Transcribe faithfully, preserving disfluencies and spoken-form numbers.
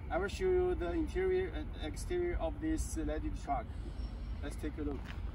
I will show you the interior and exterior of this selected truck. Let's take a look.